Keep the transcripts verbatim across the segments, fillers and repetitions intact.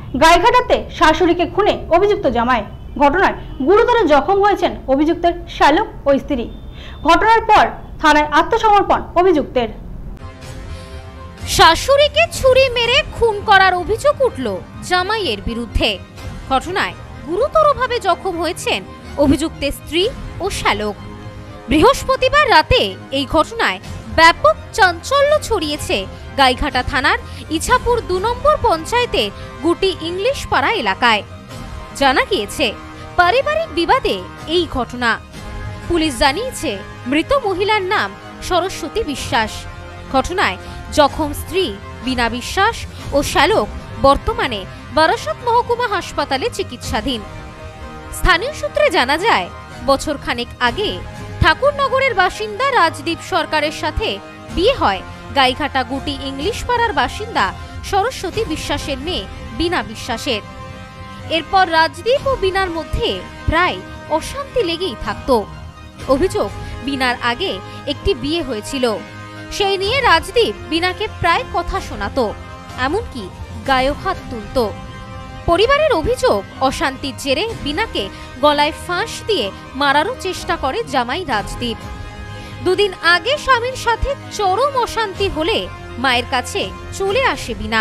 গাইঘাটাতে শাশুড়িকে খুনে অভিযুক্ত জামাই। ঘটনায় গুরুতর জখম হয়েছেন অভিযুক্তের শ্যালক ও স্ত্রী। ঘটনার পর থানায় আত্মসমর্পণ অভিযুক্তের। শাশুড়িকে ছুরি মেরে খুন করার অভিযোগ উঠল জামাইয়ের বিরুদ্ধে। ঘটনায় গুরুতরভাবে জখম হয়েছেন অভিযুক্তের স্ত্রী ও শ্যালক। বৃহস্পতিবার রাতে এই ঘটনায় ব্যাপক চাঞ্চল্য ছড়িয়েছে গাইঘাটা থানার ইছাপুর দু নম্বর পঞ্চায়েতের গুটি ইংলিশ পাড়া এলাকায়। জানা গিয়েছে পারিবারিক বিবাদে এই ঘটনা। পুলিশ জানিয়েছে মৃত মহিলার নাম সরস্বতী বিশ্বাস। ঘটনায় জখম স্ত্রী বীণা বিশ্বাস ও শ্যালক বর্তমানে বারাসত মহকুমা হাসপাতালে চিকিৎসাধীন। স্থানীয় সূত্রে জানা যায় বছর খানেক আগে ঠাকুরনগরের বাসিন্দা রাজদীপ সরকারের সাথে বিয়ে হয় গাইঘাটা গুটি ইংলিশ পাড়ার বাসিন্দা সরস্বতী বিশ্বাসের মেয়ে বীণা বিশ্বাসের। এরপর রাজদীপ ও বীণার মধ্যে প্রায় অশান্তি লেগেই থাকত। অভিযোগ, বীণার আগে একটি বিয়ে হয়েছিল, সেই নিয়ে রাজদীপ বীণাকে প্রায় কথা শোনাতো, এমনকি গায়েও হাত তুলত। পরিবারের অভিযোগ, অশান্তির জেরে বীণাকে গলায় ফাঁস দিয়ে মারারও চেষ্টা করে জামাই রাজদীপ। দুদিন আগে স্বামীর সাথে চরম অশান্তি হলে মায়ের কাছে চলে আসে বীণা।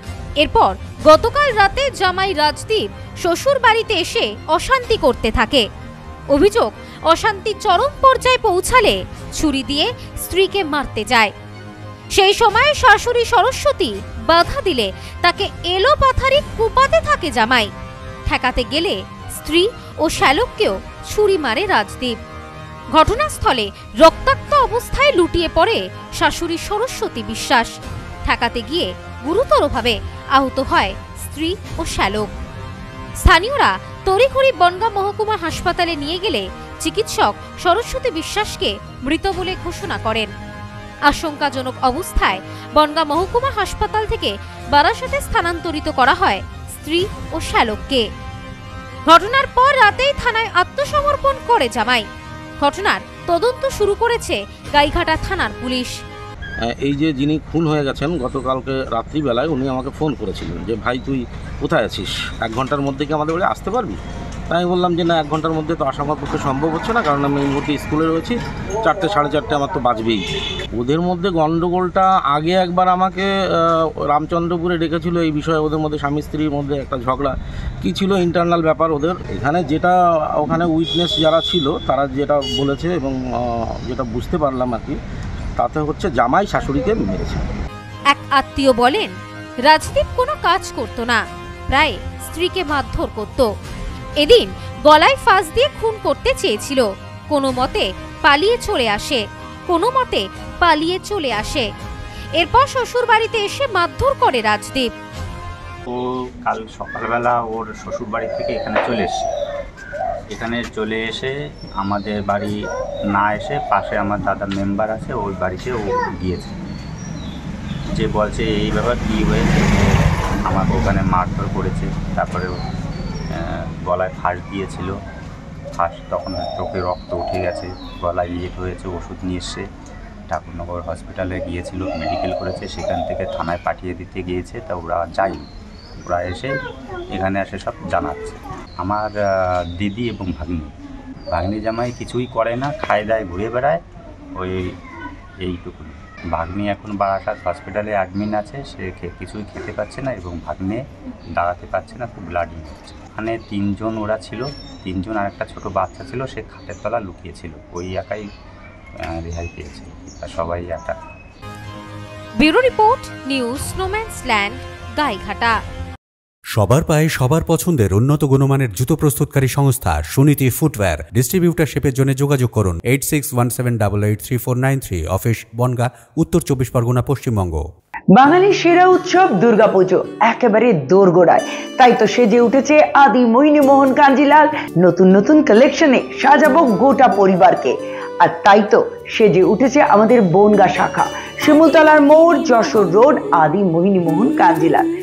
এরপর গতকাল রাতে জামাই রাজদীপ শ্বশুর বাড়িতে এসে অশান্তি করতে থাকে। অভিযোগ, অশান্তি চরম পর্যায়ে পৌঁছালে ছুরি দিয়ে স্ত্রীকে মারতে যায়। সেই সময় শাশুড়ি সরস্বতী বাধা দিলে তাকে এলো পাথারি কুপাতে থাকে জামাই। ঠেকাতে গেলে স্ত্রী ও শ্যালককেও ছুরি মারে রাজদীপ। ঘটনাস্থলে রক্তাক্ত অবস্থায় লুটিয়ে পড়ে শাশুড়ি সরস্বতী বিশ্বাস। ঠেকাতে গিয়ে গুরুতরভাবে আহত হয় স্ত্রী ও শ্যালক। স্থানীয়রা তড়িঘড়ি বনগাঁ মহকুমা হাসপাতালে নিয়ে গেলে চিকিৎসক সরস্বতী বিশ্বাসকে মৃত বলে ঘোষণা করেন। আশঙ্কাজনক অবস্থায় বনগাঁ মহকুমা হাসপাতাল থেকে বারাসতে স্থানান্তরিত করা হয় স্ত্রী ও শ্যালককে। ঘটনার পর রাতেই থানায় আত্মসমর্পণ করে জামাই। ঘটনার তদন্ত শুরু করেছে গাইঘাটা থানার পুলিশ। এই যে যিনি খুন হয়ে গেছেন গতকালকে রাত্রিবেলায় উনি আমাকে ফোন করেছিলেন যে ভাই তুই কোথায় আছিস, এক ঘন্টার মধ্যে কি আমাদের বাড়ি আসতে পারবি? তাই আমি বললাম যে না, এক ঘন্টার মধ্যে তো আসা আমার পক্ষে সম্ভব হচ্ছে না, কারণ আমি এই মুহূর্তে স্কুলে রয়েছি, চারটে সাড়ে চারটে আমার তো বাজবেই। ওদের মধ্যে গণ্ডগোলটা আগে একবার আমাকে রামচন্দ্রপুরে ডেকেছিল এই বিষয়ে, ওদের মধ্যে স্বামী স্ত্রীর মধ্যে একটা ঝগড়া কী ছিল, ইন্টারনাল ব্যাপার ওদের। এখানে যেটা ওখানে উইটনেস যারা ছিল তারা যেটা বলেছে এবং যেটা বুঝতে পারলাম আর কি, তাতে হচ্ছে জামাই শাশুড়িকে মেরেছে। এক আত্মীয় বলেন রাজদীপ কোনো কাজ করত না, প্রায় স্ত্রীকে মারধর করত। এদিন গলায় ফাঁস দিয়ে খুন করতে চেয়েছিল, কোনো মতে পালিয়ে চলে আসে কোনো মতে পালিয়ে চলে আসে এরপর শ্বশুর বাড়িতে এসে মারধর করে রাজদীপ। ও কাল সকালবেলা ওর শ্বশুর বাড়ি থেকে এখানে চলে এসে এখানে চলে এসে আমাদের বাড়ি না এসে পাশে আমার দাদার মেম্বার আছে, ওই বাড়িতে ও গিয়েছে। যে বলছে এই ব্যাপার কী হয়েছে, আমাকে ওখানে মারধর করেছে, তারপরে গলায় ফাঁস দিয়েছিল, ফাঁস তখন চোখে রক্ত উঠে গেছে, গলায় ইট হয়েছে, ওষুধ নিয়ে এসে ঠাকুরনগর হসপিটালে গিয়েছিল, মেডিকেল করেছে, সেখান থেকে থানায় পাঠিয়ে দিতে গিয়েছে। তা ওরা যায়নি, ওরা এসে এখানে এসে সব জানাচ্ছে। আমার দিদি এবং ভাগ্নি ভাগ্নি জামাই কিছুই করে না, খায় দায় ঘুরে বেড়ায়, ওই এইটুকুনি। ভাগ্নি এখন বারাসাত হসপিটালে অ্যাডমিট আছে, সে কিছুই খেতে পাচ্ছে না এবং ভাগ্নে দাঁড়াতে পারছে না, খুব ব্লাডিং হচ্ছে। ওখানে তিনজন ওরা ছিল, তিনজন আর একটা ছোটো বাচ্চা ছিল, সে খাটের তলা লুকিয়েছিল, ওই একাই রেহাই পেয়েছে, সবাই একা। Bureau report, news snowman's land, Gaighata. সবার পায়ে সবার পছন্দের উন্নত গুণমানের জুতো প্রস্তুতকারী সংস্থা সুনীতি ফুটওয়্যার। ডিস্ট্রিবিউটারশিপের জন্য যোগাযোগ করুন eight six one seven double eight three four nine three. Office Bongaon, উত্তর চব্বিশ পরগনা, পশ্চিমবঙ্গ। বাঙালির সেরা উৎসব দুর্গাপুজো একেবারে দোরগোড়ায়, তাই তো সেজে উঠেছে আদি মোহিনী মোহন কাঞ্জিলাল। নতুন নতুন কালেকশনে সাজাবো গোটা পরিবারকে, আর তাই তো সেজে উঠেছে আমাদের বনগাঁ শাখা, শিমুলতলার মোড়, যশোর রোড, আদি মোহিনী মোহন কাঞ্জিলাল।